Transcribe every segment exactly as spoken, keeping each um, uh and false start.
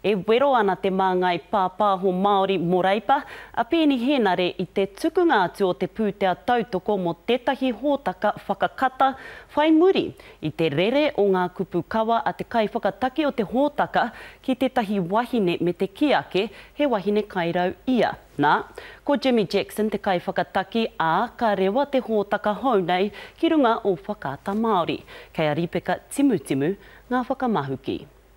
E wero ana te māngai pāpāho Māori Moreipa, a pēni henare i te tukunga atu o te pūtea tautoko mo tētahi hōtaka whakakata whai muri i te rere o ngā kupu kawa a te kai whakataki o te hōtaka ki tētahi wahine me te kiake he wahine kairau ia. Nā, ko Jimmy Jackson te kai whakataki a ka rewa te hōtaka haunei ki runga o whakaata Māori. Kei a ripeka timu timu ngā whakamahuki.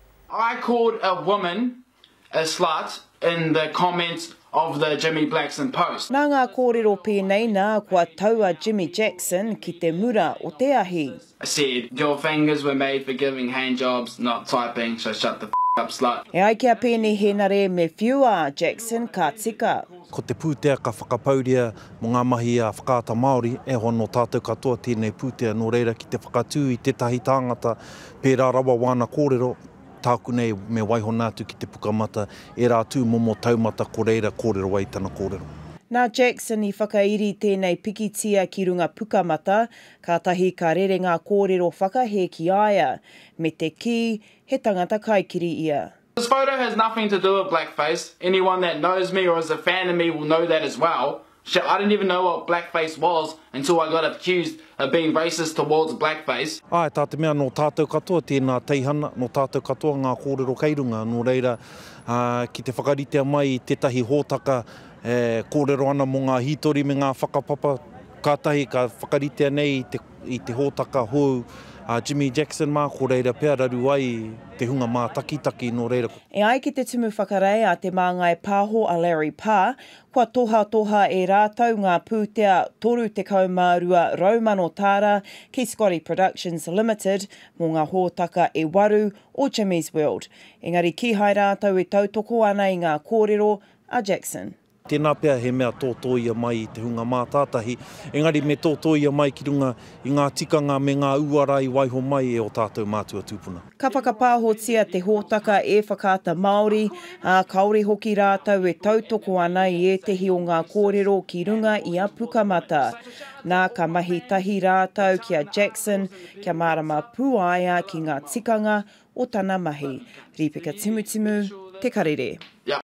I called a woman a slut in the comments of the Jimmy Jackson post. Nā ngā kōrero pēnei nā kua taua Jimmy Jackson ki te mura o te ahi. I said, your fingers were made for giving hand jobs, not typing, so shut the f*** up, slut. E ai kia pēnei henare me whiua Jackson ka tika. Ko te pūtea ka whakapauria mo ngā mahi a whakaata Māori, e hoa no tātou katoa tēnei pūtea no reira ki te whakatū i tētahi tāngata pērā rawa wāna kōrero, tāku nei me waihona atu ki te pukamata, e rā tū momo taumata ko reira kōrero ai tana kōrero. Nā Jackson i whakairi tēnei pikitia ki runga pukamata, ka tahi karere ngā kōrero whakahe ki aia, me te ki, he tangata kaikiri ia. This photo has nothing to do with blackface. Anyone that knows me or is a fan of me will know that as well. Shit, I didn't even know what blackface was until I got accused of being racist towards blackface. Ai, tā te mea no tātou katoa tēnā teihana, no tātou katoa ngā kōrero kairunga, no reira uh, ki te whakaritea mai i tētahi hōtaka eh, kōrero ana mo ngā hitori me ngā whakapapa, kātahi ka whakaritea nei i te, i te hōtaka hou uh, Jimmy Jackson mā, ko reira pēr raru ai te hunga mā taki-taki no reira. E ai ki te tumu whakarei a te māngai pāho a Larry Pā, kua toha toha e rātau ngā pūtea toru te kaumārua raumano tāra ki Scotty Productions Limited mō ngā hōtaka e waru o Jimmy's World. Engari ki hai rātau e tautoko ana i ngā kōrero a Jackson. Tēnā pēr he mea tōtoia mai i te hunga mā tātahi, engari me tōtoia mai ki runga i ngā tikanga me ngā uarai waiho mai e o tātou mātua tūpuna. Ka whakapāhotia te hōtaka e whakaata Māori, a kaore hoki rātau e tautoko ana i ētehi o ngā kōrero ki runga i a pukamata. Nā ka mahi tahi rātau ki a Jackson, kia marama pūaia ki ngā tikanga o tana mahi. Ripeka timu timu, te karere.